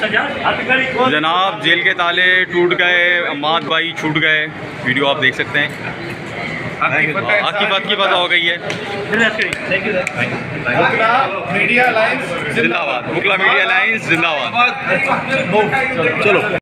जनाब जेल के ताले टूट गए, अम्माद भाई छूट गए। वीडियो आप देख सकते हैं। आपकी बात हो गई है। मीडिया अलायंस जिंदाबाद, मुकला मीडिया अलायंस जिंदाबाद। चलो।